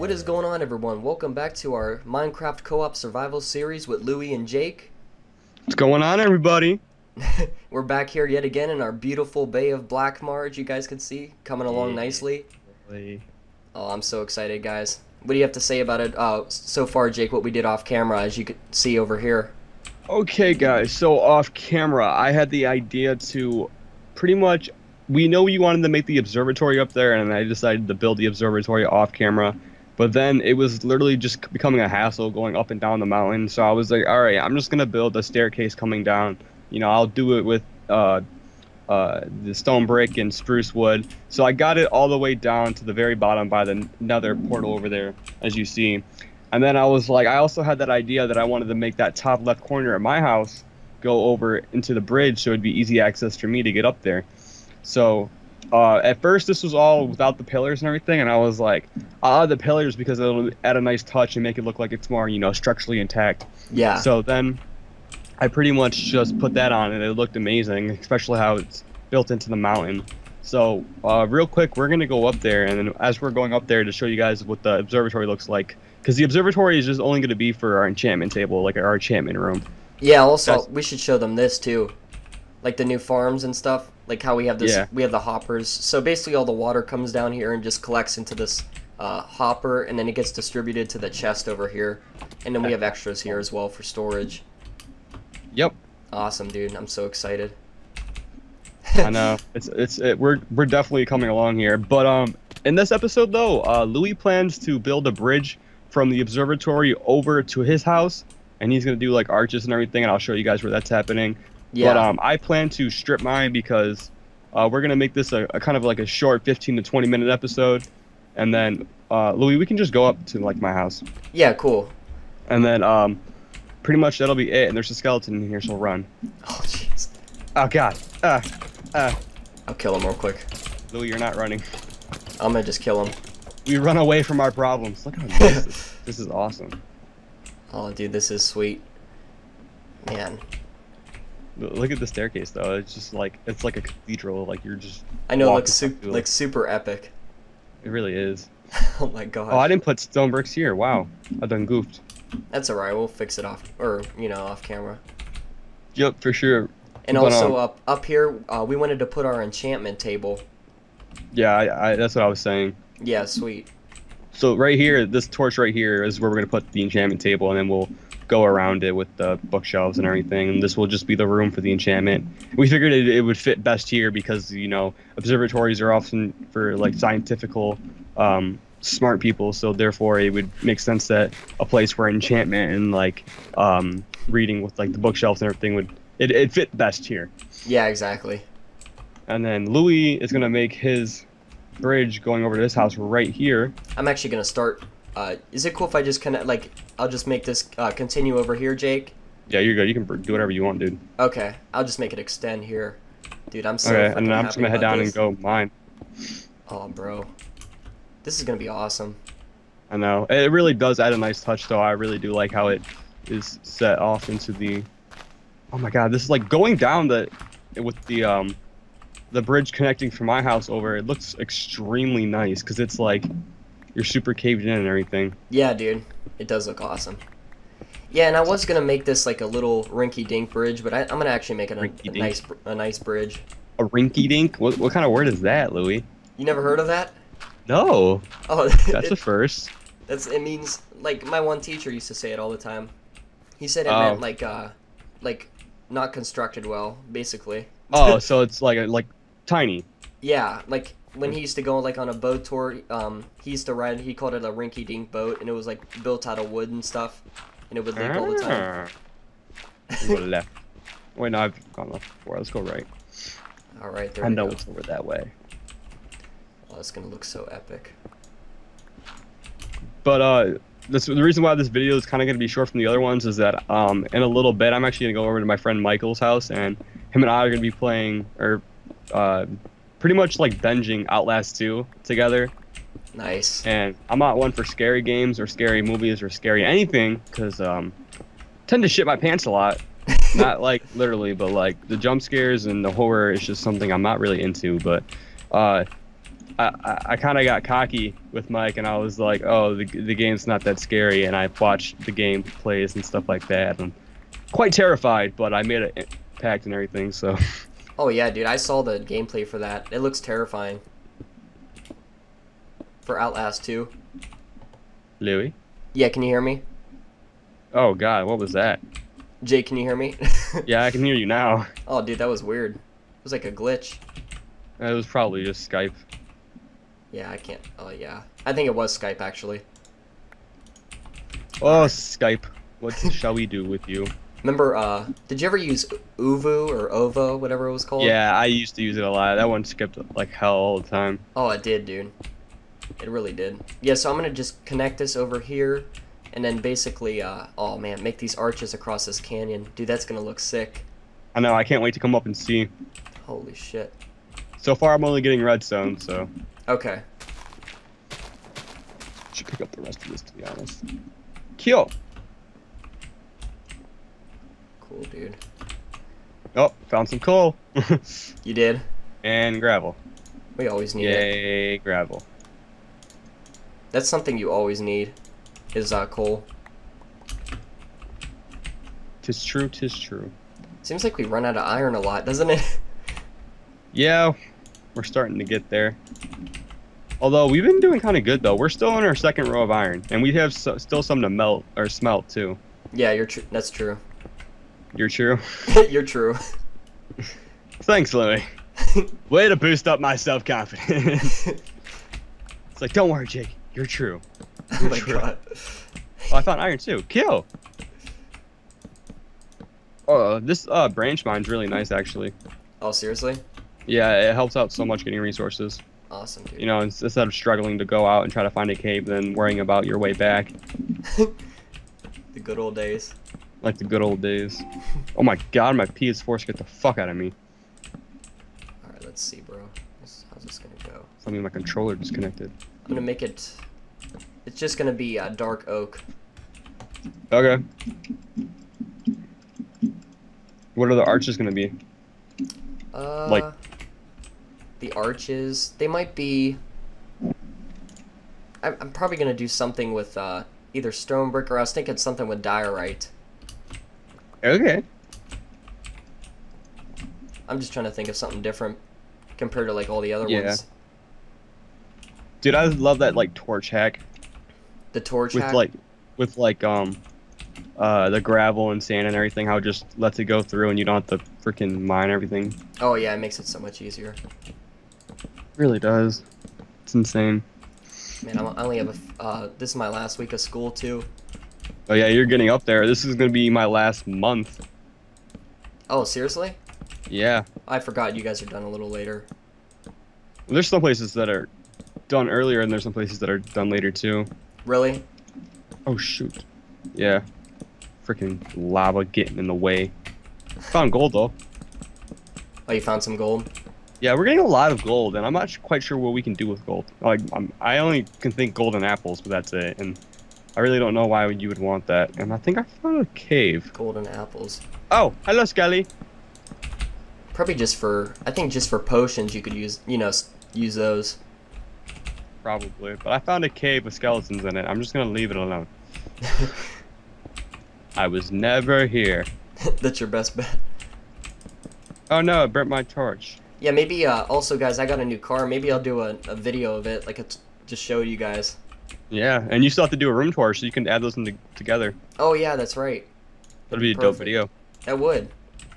What is going on, everyone? Welcome back to our Minecraft co-op survival series with Louie and Jake. What's going on, everybody? We're back here yet again in our beautiful Bay of Black Marge, you guys can see, coming along nicely. Oh, I'm so excited, guys. What do you have to say about it so far, Jake, what we did off camera, as you can see over here? Okay, guys, so off camera, I had the idea to pretty much, we know you wanted to make the observatory up there, and I decided to build the observatory off camera. But then it was literally just becoming a hassle going up and down the mountain. So I was like, all right, I'm just going to build a staircase coming down. You know, I'll do it with the stone brick and spruce wood. So I got it all the way down to the very bottom by the nether portal over there, as you see. And then I was like, I also had that idea that I wanted to make that top left corner of my house go over into the bridge so it'd be easy access for me to get up there. So at first this was all without the pillars and everything, and I was like, I'll add the pillars because it'll add a nice touch and make it look like it's more, you know, structurally intact. Yeah. So then I pretty much just put that on and it looked amazing, especially how it's built into the mountain. So real quick, we're gonna go up there, and then as we're going up there to show you guys what the observatory looks like, because the observatory is just only gonna be for our enchantment table, like our enchantment room. Yeah, also we should show them this too, like the new farms and stuff. Like how we have this, we have the hoppers. So basically all the water comes down here and just collects into this hopper, and then it gets distributed to the chest over here. And then we have extras here as well for storage. Yep. Awesome, dude. I'm so excited. I know. We're definitely coming along here. But in this episode though, Louis plans to build a bridge from the observatory over to his house, and he's gonna do like arches and everything, and I'll show you guys where that's happening. Yeah. But I plan to strip mine because we're gonna make this a kind of like a short 15 to 20 minute episode, and then Louis, we can just go up to like my house. Yeah, cool. And then pretty much that'll be it. And there's a skeleton in here, so run. Oh jeez. Oh god. I'll kill him real quick. Louis, you're not running. I'm gonna just kill him. We run away from our problems. Look how nice this is awesome. Oh, dude, this is sweet. Man. Look at the staircase though. It's just like it's like a cathedral. Like you're just. I know, it looks super epic. It really is. Oh my god. Oh, I didn't put stone bricks here. Wow, I done goofed. That's alright. We'll fix it off, or you know, off camera. Yep, for sure. And but, also up here, we wanted to put our enchantment table. Yeah, that's what I was saying. Yeah, sweet. So right here, this torch right here is where we're gonna put the enchantment table, and then we'll go around it with the bookshelves and everything, and this will just be the room for the enchantment. We figured it would fit best here because, you know, observatories are often for like scientifical smart people, so therefore it would make sense that a place where enchantment and like reading with like the bookshelves and everything would it fit best here. Yeah, exactly. And then Louis is gonna make his bridge going over to his house right here. I'm actually gonna start. Is it cool if I just kind of like, I'll just make this continue over here, Jake? Yeah, you're good. You can do whatever you want, dude. Okay, I'll just make it extend here. Dude, I'm so okay, and then I'm happy just gonna head down and go mine. Oh, bro. This is gonna be awesome. I know. It really does add a nice touch, though. I really do like how it is set off into the... Oh my god, this is like going down with the bridge connecting from my house over. It looks extremely nice because it's like you're super caved in and everything. Yeah, dude. It does look awesome. Yeah, and I was gonna make this like a little rinky-dink bridge, but I'm gonna actually make it a nice bridge. A rinky-dink? What kind of word is that, Louis? You never heard of that? No. Oh, that's a first. It means, like, my one teacher used to say it all the time. He said it meant like not constructed well, basically. Oh, so it's like tiny. Yeah, like when he used to go like on a boat tour, he used to ride. He called it a rinky-dink boat, and it was like built out of wood and stuff, and it would leak all the time. Go left. Wait, no, I've gone left before. Let's go right. All right, there I we know go. it's over that way. Oh, it's gonna look so epic. But the reason why this video is kind of gonna be short from the other ones is that in a little bit I'm actually gonna go over to my friend Michael's house, and him and I are gonna be playing or pretty much like binging Outlast 2 together. Nice. And I'm not one for scary games or scary movies or scary anything because tend to shit my pants a lot. Not like literally, but like the jump scares and the horror is just something I'm not really into. But I kind of got cocky with Mike, and I was like, "Oh, the game's not that scary," and I watched the game plays and stuff like that. I'm quite terrified, but I made an impact and everything. So. Oh yeah, dude, I saw the gameplay for that. It looks terrifying. For Outlast 2. Louis? Yeah, can you hear me? Oh God, what was that? Jay, can you hear me? Yeah, I can hear you now. Oh, dude, that was weird. It was like a glitch. It was probably just Skype. Yeah, I can't. Oh, yeah. I think it was Skype, actually. Oh, Skype. What shall we do with you? Remember, did you ever use Uvu or Ovo, whatever it was called? Yeah, I used to use it a lot. That one skipped like hell all the time. Oh, it did, dude. It really did. Yeah, so I'm going to just connect this over here, and then basically, oh man, make these arches across this canyon. Dude, that's going to look sick. I know, I can't wait to come up and see. Holy shit. So far, I'm only getting redstone, so. Okay. Should pick up the rest of this, to be honest. Kill. Cool, dude. Oh, found some coal. You did? And gravel. We always need it. Yay, gravel. That's something you always need, is coal. 'Tis true, 'tis true. Seems like we run out of iron a lot, doesn't it? Yeah, we're starting to get there. Although, we've been doing kind of good, though. We're still on our second row of iron. And we have still some to melt, or smelt, too. Yeah, you're true. That's true. You're true? You're true. Thanks, Louie. Way to boost up my self-confidence. It's like, don't worry, Jake. You're true. Oh my god. Oh, I found iron, too. Kill! Oh, this branch mine's really nice, actually. Oh, seriously? Yeah, it helps out so much getting resources. Awesome, dude. You know, instead of struggling to go out and try to find a cave, then worrying about your way back. The good old days. Like the good old days. Oh my god, my PS4 scared the fuck out of me. Alright, let's see, bro. How's this gonna go? Something my controller disconnected. I'm gonna make it... It's just gonna be dark oak. Okay. What are the arches gonna be? Like... The arches, they might be... I'm probably gonna do something with either stone brick, or I was thinking something with diorite. Okay. I'm just trying to think of something different compared to like all the other ones. Dude, I love that like torch hack. The torch with hack? with the gravel and sand and everything, how it just lets it go through and you don't have to freaking mine everything. Oh yeah, it makes it so much easier. It really does. It's insane. Man, I only have this is my last week of school too. Oh yeah, you're getting up there. This is gonna be my last month. Oh, seriously? Yeah. I forgot you guys are done a little later. There's some places that are done earlier, and there's some places that are done later too. Really? Oh shoot. Yeah. Freaking lava getting in the way. Found gold though. Oh, you found some gold? Yeah, we're getting a lot of gold, and I'm not quite sure what we can do with gold. Like, I only can think golden apples, but that's it. And I really don't know why you would want that. And I think I found a cave. Golden apples. Oh, hello, Skelly. Probably just for, I think just for potions you could use, you know, use those. Probably, but I found a cave with skeletons in it. I'm just gonna leave it alone. I was never here. That's your best bet. Oh no, it burnt my torch. Yeah, maybe, also guys, I got a new car. Maybe I'll do a video of it, like just show you guys. Yeah, and you still have to do a room tour, so you can add those together. Oh yeah, that's right. That'd be a dope video. That would.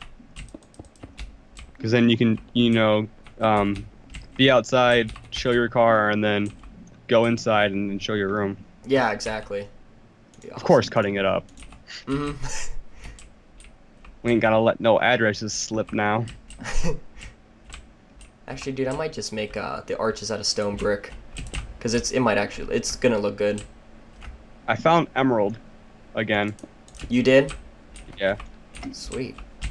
Because then you can, you know, be outside, show your car, and then go inside and then show your room. Yeah, exactly. Awesome. Of course, cutting it up. Mm-hmm. We ain't gotta let no addresses slip now. Actually, dude, I might just make the arches out of stone brick, cause it's gonna look good. I found emerald again. You did? Yeah. Sweet.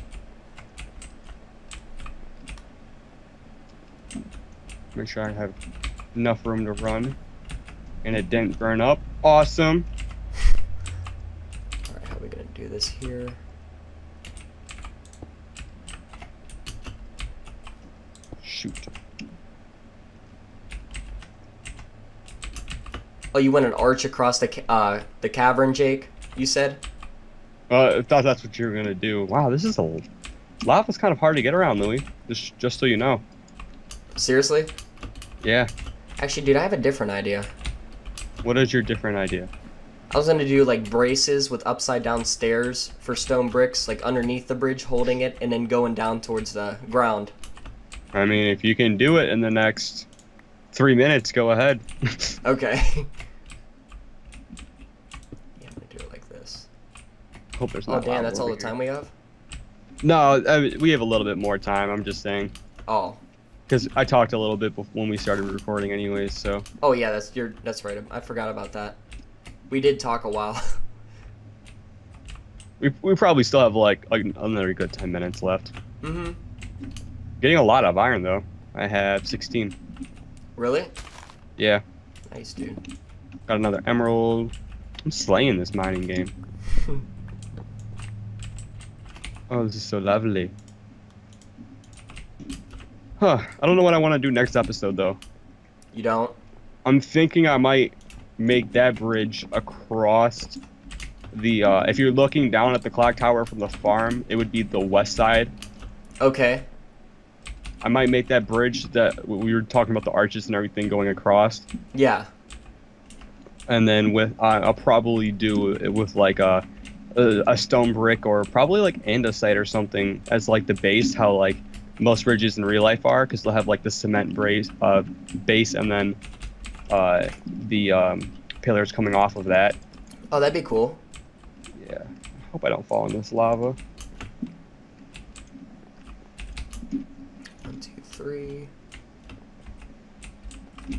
Make sure I have enough room to run, and it didn't burn up. Awesome. All right, how are we gonna do this here? Shoot. Oh, you went an arch across the cavern, Jake? You said? I thought that's what you were gonna do. Wow, this is lava's kind of hard to get around, Louis. Just so you know. Seriously? Yeah. Actually, dude, I have a different idea. What is your different idea? I was gonna do like braces with upside down stairs for stone bricks, like underneath the bridge, holding it, and then going down towards the ground. I mean, if you can do it in the next 3 minutes, go ahead. Okay. Yeah, I'm gonna do it like this. Hope there's Oh, not. damn, that's all the time we have? No, I mean, we have a little bit more time. I'm just saying. Oh. Because I talked a little bit when we started recording, anyways. So. Oh yeah, that's right. I forgot about that. We did talk a while. We probably still have like another good 10 minutes left. Mm-hmm. Getting a lot of iron though. I have 16. Really? Yeah. Nice, dude. Got another emerald. I'm slaying this mining game. Oh, this is so lovely. Huh. I don't know what I want to do next episode though. You don't? I'm thinking I might make that bridge across the if you're looking down at the clock tower from the farm, it would be the west side. Okay. I might make that bridge that we were talking about, the arches and everything going across. Yeah. And then with I'll probably do it with like a stone brick or probably like andesite or something as like the base, how like most bridges in real life are, because they'll have like the cement base and then the pillars coming off of that. Oh, that'd be cool. Yeah. Hope I don't fall in this lava. 1, 2, 3. Okay,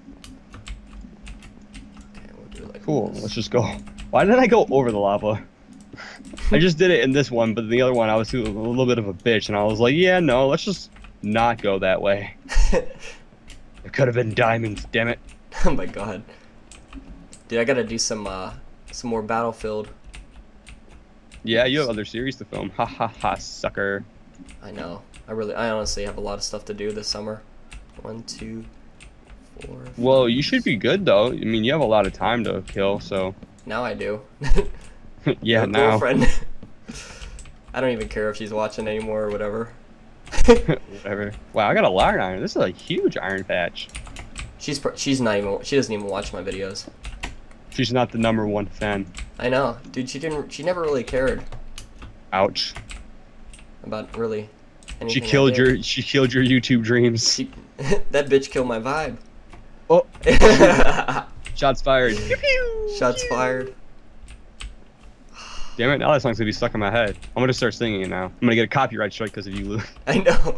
we'll do it like Cool. this. Let's just go. Why did I go over the lava? I just did it in this one, but the other one I was a little bit of a bitch, and I was like, yeah, no, let's just not go that way. It could have been diamonds, damn it. Oh my god. Dude, I gotta do some more Battlefield. Yeah, you have other series to film. Ha ha ha, sucker. I know. I honestly have a lot of stuff to do this summer. 1, 2, 4. Well, you should be good though. I mean, you have a lot of time to kill, so. Now I do. Yeah, No now. girlfriend. I don't even care if she's watching anymore or whatever. Whatever. Wow, I got a lot of iron. This is a huge iron patch. She doesn't even watch my videos. She's not the #1 fan. I know, dude. She never really cared Ouch. about really anything. She killed your YouTube dreams. That bitch killed my vibe. Oh. Shots fired. Shots fired. Damn it, now that song's gonna be stuck in my head. I'm gonna start singing it now. I'm gonna get a copyright strike because of you, Lou. I know.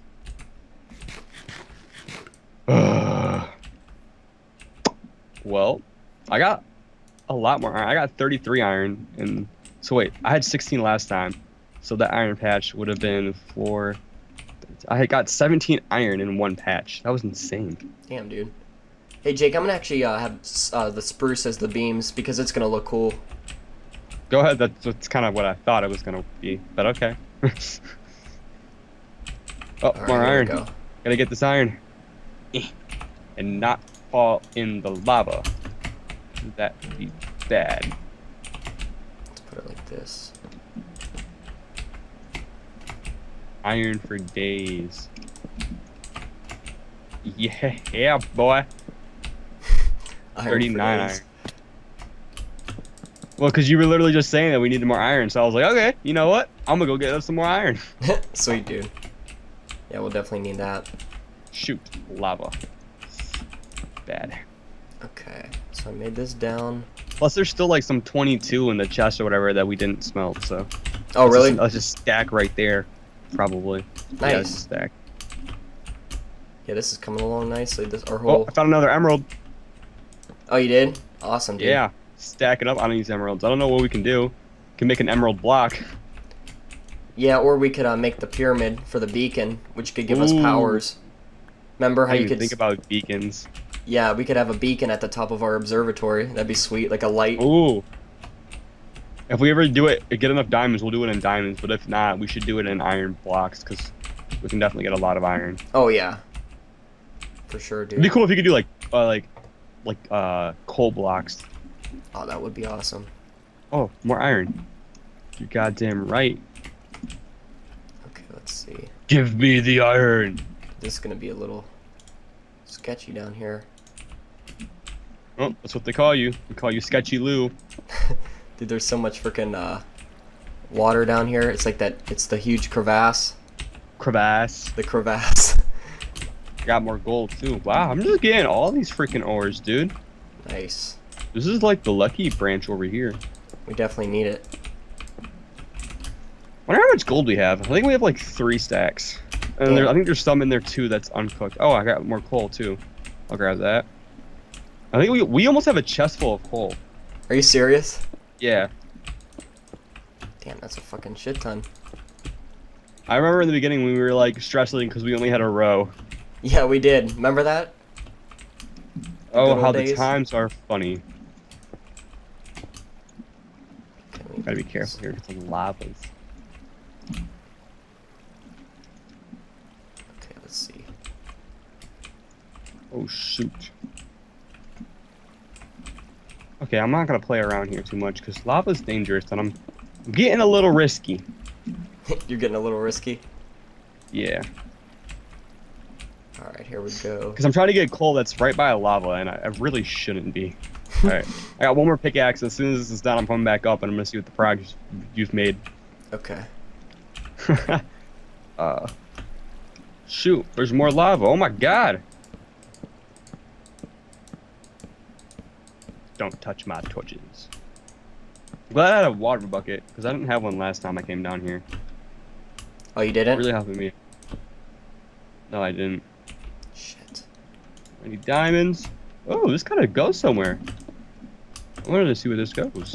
Well, I got a lot more iron. I got 33 iron, and so wait, I had 16 last time, so that iron patch would have been 4. I had got 17 iron in one patch. That was insane. Damn, dude. Hey, Jake, I'm gonna actually have the spruce as the beams because it's gonna look cool. Go ahead. That's kind of what I thought it was gonna be, but okay. Oh, All right, more here we iron. go. Gotta get this iron. And not fall in the lava. That would be bad. Let's put it like this. Iron for days. Yeah, boy. Iron 39 for iron. days. Well, because you were literally just saying that we needed more iron, so I was like, okay, you know what? I'm gonna go get us some more iron. Sweet, dude. Yeah, we'll definitely need that. Shoot, lava. Bad. Okay, so I made this down. Plus, there's still like some 22 in the chest or whatever that we didn't smelt, so. Oh, really? Let's just stack right there, probably. Nice. Yeah, let's stack. Yeah, this is coming along nicely. Our Oh, whole. I found another emerald. Oh, you did? Awesome, dude. Yeah, stack it up on these emeralds. I don't know what we can do. Can make an emerald block. Yeah, or we could make the pyramid for the beacon, which could give us Ooh. powers. Remember how I you didn't could? think about beacons. Yeah, we could have a beacon at the top of our observatory. That'd be sweet, like a light. Ooh. If we ever do it, get enough diamonds, we'll do it in diamonds. But if not, we should do it in iron blocks because we can definitely get a lot of iron. Oh yeah. For sure, dude. It'd be cool if you could do like like coal blocks. Oh, that would be awesome. Oh, more iron. You're goddamn right. Okay, let's see. Give me the iron. This is gonna be a little sketchy down here. Oh, that's what they call you. They call you Sketchy Lou. Dude, there's so much freaking water down here. It's like that. It's the huge crevasse. The crevasse. Got more gold too. Wow, I'm just getting all these freaking ores, dude. Nice. This is like the lucky branch over here. We definitely need it. Wonder how much gold we have. I think we have like 3 stacks. And I think there's some in there too that's uncooked. Oh, I got more coal too. I'll grab that. I think we almost have a chest full of coal. Are you serious? Yeah. Damn, that's a fucking shit ton. I remember in the beginning when we were like stressing because we only had a row. Yeah, we did. Remember that? Oh, how the times are funny. Gotta be careful here because the lavas. Okay, let's see. Oh shoot. Okay, I'm not gonna play around here too much because lava's dangerous and I'm getting a little risky. You're getting a little risky? Yeah. Alright, here we go. Because I'm trying to get coal that's right by a lava and I really shouldn't be. Alright, I got one more pickaxe. As soon as this is done, I'm coming back up and I'm gonna see what the progress you've made. Okay. Shoot, there's more lava. Oh my god. Don't touch my torches. I'm glad I had a water bucket because I didn't have one last time I came down here. Oh, you didn't? Really helping me. No, I didn't. Shit. I need diamonds. Oh, this kind of goes somewhere. I wanted to see where this goes.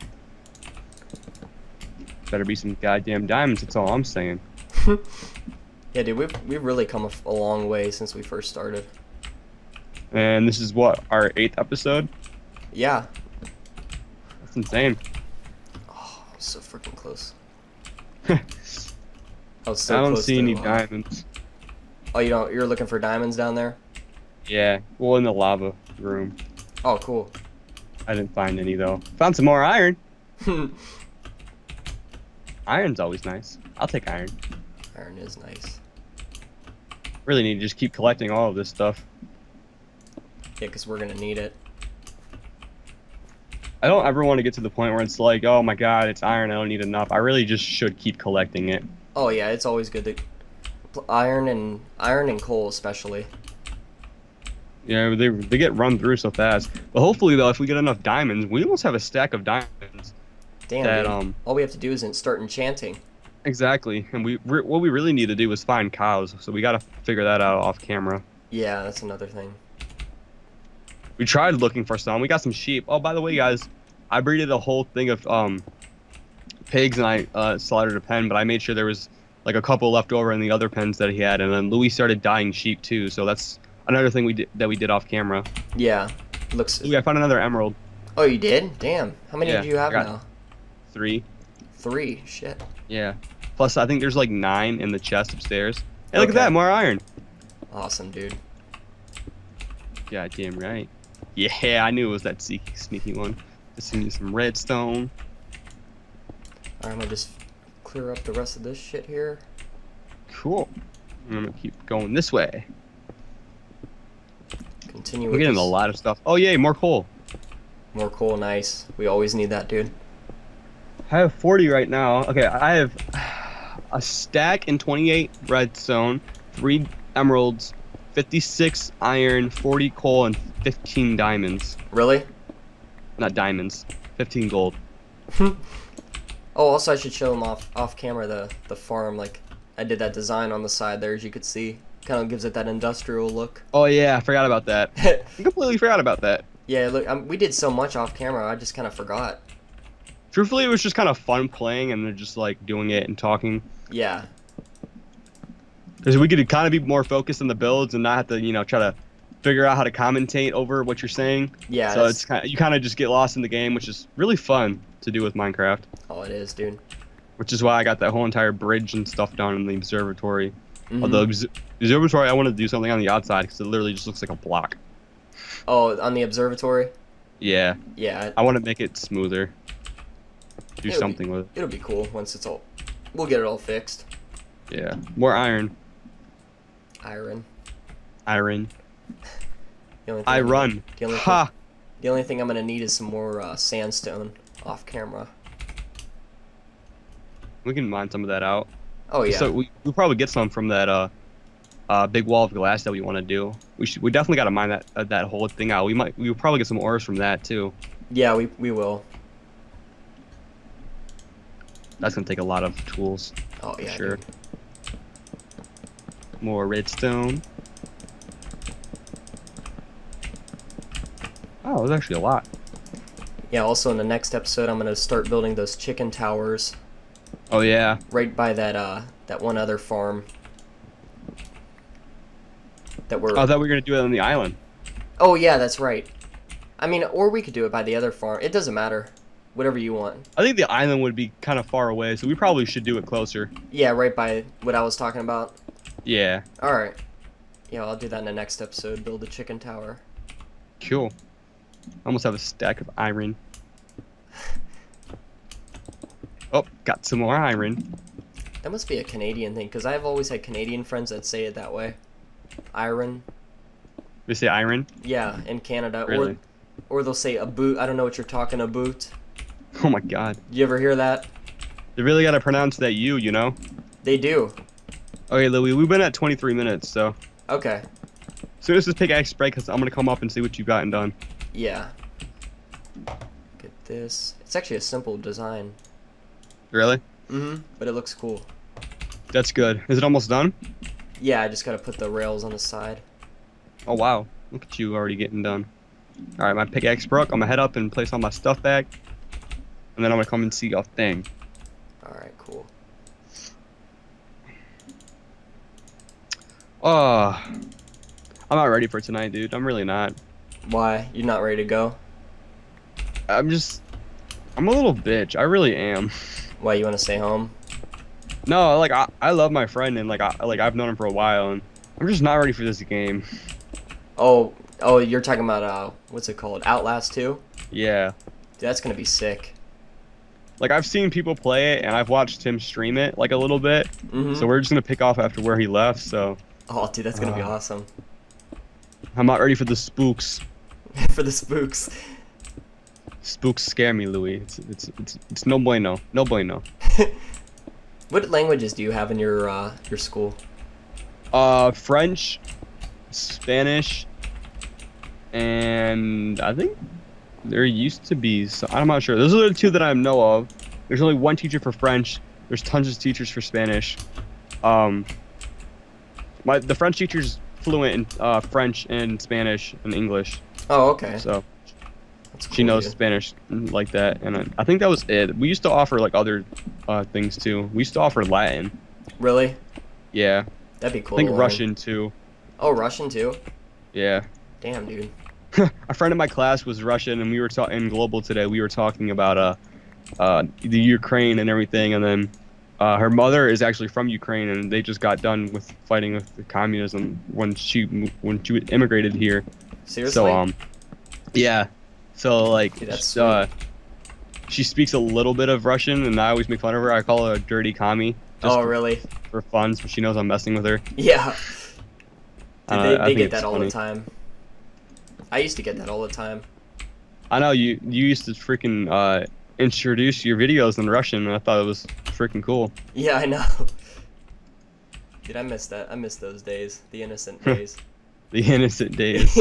Better be some goddamn diamonds, that's all I'm saying. Yeah, dude, we've really come a long way since we first started. And this is what, our 8th episode? Yeah. That's insane. Oh, I was so freaking close. I don't close see any diamonds. Oh, you don't? You're looking for diamonds down there? Yeah, well, in the lava room. Oh, cool. I didn't find any though. Found some more iron. Iron's always nice. I'll take iron. Iron is nice. Really need to just keep collecting all of this stuff. Yeah, because we're gonna need it. I don't ever want to get to the point where it's like, oh my god, it's iron, I don't need enough. I really just should keep collecting it. Oh yeah, it's always good to iron and coal especially. Yeah, they get run through so fast. But hopefully though, if we get enough diamonds, we almost have a stack of diamonds. Damn, that, all we have to do is start enchanting. Exactly, and what we really need to do is find cows. So we gotta figure that out off camera. Yeah, that's another thing. We tried looking for some. We got some sheep. Oh, by the way, guys, I breeded a whole thing of pigs and I slaughtered a pen, but I made sure there was like a couple left over in the other pens that he had, and then Louis started dyeing sheep too. So that's another thing we did off camera. Yeah, looks. Louis, I found another emerald. Oh, you did? Damn. How many do you have now? 3. 3. Shit. Yeah. Plus, I think there's like 9 in the chest upstairs. Hey, look at that, more iron. Awesome, dude. Yeah, damn right. Yeah, I knew it was that sneaky one. Just need some redstone. Alright, I'm gonna just clear up the rest of this shit here. Cool. I'm gonna keep going this way. Continue. We're getting a lot of stuff. Oh yay, more coal. More coal, nice. We always need that, dude. I have 40 right now. Okay, I have a stack and 28 redstone, 3 emeralds, 56 iron, 40 coal, and 15 diamonds. Really? Not diamonds. 15 gold. Oh, also I should show them off camera the farm. Like I did that design on the side there, as you could see. Kind of gives it that industrial look. Oh yeah, I forgot about that. I completely forgot about that. Yeah, look, we did so much off camera, I just kind of forgot. Truthfully, it was just kind of fun playing and just like doing it and talking. Yeah. Because we could kind of be more focused on the builds and not have to, you know, try to figure out how to commentate over what you're saying. Yeah. So it's kind of, you kind of just get lost in the game, which is really fun to do with Minecraft. Oh, it is, dude. Which is why I got that whole entire bridge and stuff done in the observatory. Although the observatory, I want to do something on the outside because it literally just looks like a block. Oh, on the observatory? Yeah. Yeah. I want to make it smoother. Do something with it. It'll be cool once it's all... We'll get it all fixed. Yeah. More iron. Iron. Iron. The only thing Iron. The only thing I'm going to need is some more sandstone off camera. We can mine some of that out. Oh, yeah. So we'll probably get some from that big wall of glass that we want to do. We definitely got to mine that whole thing out. We'll probably get some ores from that too. Yeah, we will. That's gonna take a lot of tools. Oh yeah, sure. Dude. More redstone. Oh, there's actually a lot. Yeah. Also, in the next episode, I'm gonna start building those chicken towers. Oh yeah. Right by that one other farm. I thought we were gonna do it on the island. Oh yeah, that's right. I mean, or we could do it by the other farm. It doesn't matter. Whatever you want. I think the island would be kind of far away, so we probably should do it closer. Yeah, right by what I was talking about. Yeah. Alright. Yeah, I'll do that in the next episode. Build a chicken tower. Cool. I almost have a stack of iron. Oh, got some more iron. That must be a Canadian thing, because I've always had Canadian friends that say it that way. Iron. They say iron? Yeah, in Canada. Really? Or they'll say a boot. I don't know what you're talking about. Oh my god. You ever hear that? They really gotta pronounce that you know? They do. Okay, Louie, we've been at 23 minutes, so... Okay. As soon as this pickaxe breaks, I'm gonna come up and see what you've gotten done. Yeah. Get this. It's actually a simple design. Really? Mm-hmm. But it looks cool. That's good. Is it almost done? Yeah, I just gotta put the rails on the side. Oh wow. Look at you already getting done. Alright, my pickaxe broke. I'm gonna head up and place all my stuff back. And then I'm gonna come and see your thing. Alright, cool. Oh, I'm not ready for tonight, dude. I'm really not. Why? You're not ready to go? I'm a little bitch. I really am. Why, you want to stay home? No, like I love my friend and I've known him for a while and I'm just not ready for this game. Oh, you're talking about what's it called? Outlast 2? Yeah. Dude, that's gonna be sick. Like I've seen people play it and I've watched him stream it like a little bit. Mm-hmm. So we're just gonna pick off after where he left. So. Oh, dude, that's gonna be awesome. I'm not ready for the spooks. For the spooks. Spooks scare me, Louis. It's no bueno. No bueno. What languages do you have in your school? French, Spanish, and I think there used to be some, I'm not sure. Those are the two that I know of. There's only one teacher for French. There's tons of teachers for Spanish. The French teacher's fluent in French and Spanish and English. Oh, okay. So that's cool, she knows dude. Spanish like that, and I think that was it. We used to offer like other things too. We used to offer Latin. Really? Yeah. That'd be cool. I think to learn. Russian too. Oh, Russian too? Yeah. Damn, dude. A friend of my class was Russian, and we were talking in Global today. We were talking about the Ukraine and everything, and then her mother is actually from Ukraine, and they just got done with fighting with the communism when she immigrated here. Seriously? So yeah. So like, dude, that's sweet. she speaks a little bit of Russian, and I always make fun of her. I call her a dirty commie. Oh, really? For fun, so she knows I'm messing with her. Yeah. Dude, they get that all funny. the time. I used to get that all the time. I know you used to freaking introduce your videos in Russian, and I thought it was freaking cool. Yeah, I know. Dude, I miss that. I miss those days. The innocent days. The innocent days.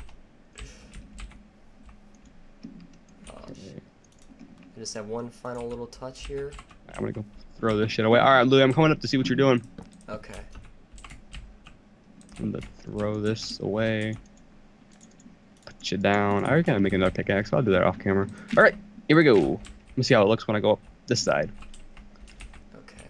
I just have one final little touch here. I'm gonna go throw this shit away. Alright, Louis, I'm coming up to see what you're doing. Okay. I'm gonna throw this away. Put you down. I already gotta make another pickaxe, so I'll do that off camera. Alright, here we go. Let me see how it looks when I go up this side. Okay.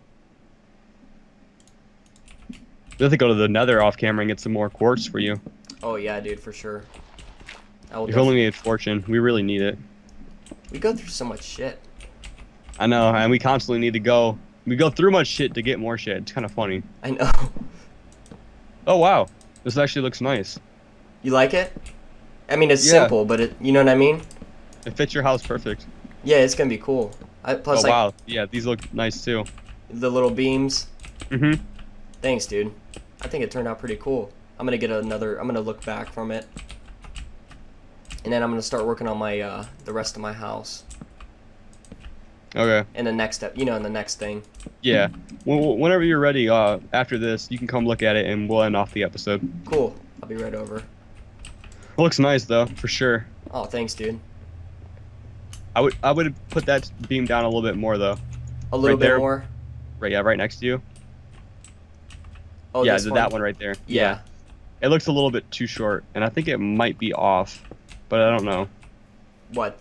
We'll have to go to the nether off camera and get some more quartz for you. Oh yeah, dude, for sure. You've only made fortune. We really need it. We go through so much shit. I know, and we constantly need to go. We go through much shit to get more shit. It's kind of funny. I know. Oh wow, this actually looks nice. You like it? I mean, it's simple, but you know what I mean? It fits your house perfect. Yeah, it's gonna be cool. Plus, oh, wow. Yeah, these look nice, too. The little beams. Mm-hmm. Thanks, dude. I think it turned out pretty cool. I'm gonna get another. I'm gonna look back from it, and then I'm gonna start working on my the rest of my house. Okay. And the next step, in the next thing. Yeah. Whenever you're ready, after this, you can come look at it, and we'll end off the episode. Cool. I'll be right over. It looks nice, though, for sure. Oh, thanks, dude. I would put that beam down a little bit more, though. A little bit more. Right. Yeah. Right next to you. Oh, yeah, that one right there. Yeah. It looks a little bit too short, and I think it might be off, but I don't know. What,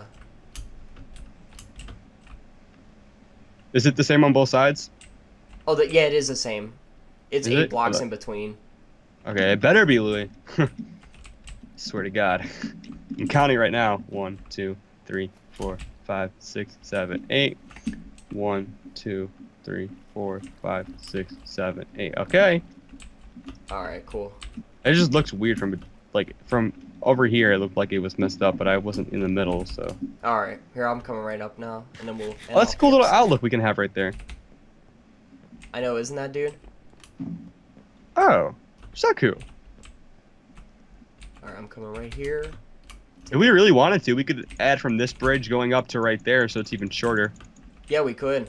Is it the same on both sides? Oh, yeah, it is the same. It's 8 blocks in between. Okay, it better be, Louis. Swear to God. I'm counting right now. 1, 2, 3, 4, 5, 6, 7, 8. 1, 2, 3, 4, 5, 6, 7, 8. Okay. Alright, cool. It just looks weird from over here. It looked like it was messed up, but I wasn't in the middle, so. Alright, here I'm coming right up now, and then we'll. Oh, that's a cool little outlook we can have right there. I know, isn't that, dude? Oh, so cool. Alright, I'm coming right here. If we really wanted to, we could add from this bridge going up to right there, so it's even shorter. Yeah, we could.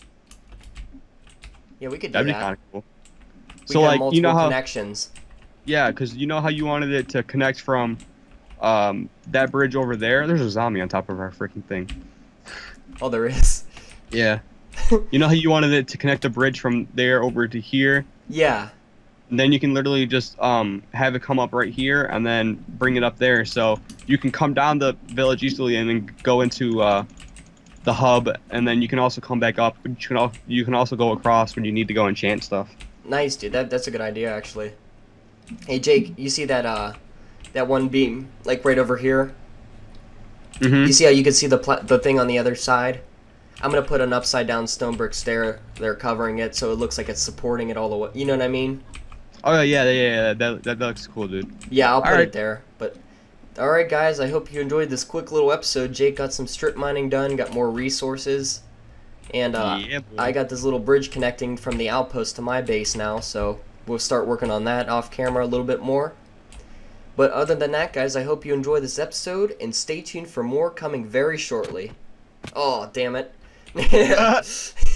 Yeah, we could do That'd that. be kind of cool. So, like, you know how connections. Yeah, because you know how you wanted it to connect from that bridge over there? There's a zombie on top of our freaking thing. Oh, there is? Yeah. You know how you wanted it to connect the bridge from there over to here? Yeah. And then you can literally just have it come up right here and then bring it up there. So you can come down the village easily and then go into the hub, and then you can also come back up. You can also go across when you need to go enchant stuff. Nice, dude. That's a good idea, actually. Hey, Jake, you see that that one beam, like right over here? Mm-hmm. You see how you can see the thing on the other side? I'm gonna put an upside down stone brick stair there covering it, so it looks like it's supporting it all the way. You know what I mean? Oh yeah. That looks cool, dude. Yeah, I'll put it there. But all right, guys, I hope you enjoyed this quick little episode. Jake got some strip mining done, got more resources, and yeah, I got this little bridge connecting from the outpost to my base now. So we'll start working on that off camera a little bit more. But other than that, guys, I hope you enjoy this episode, and stay tuned for more coming very shortly. Oh, damn it.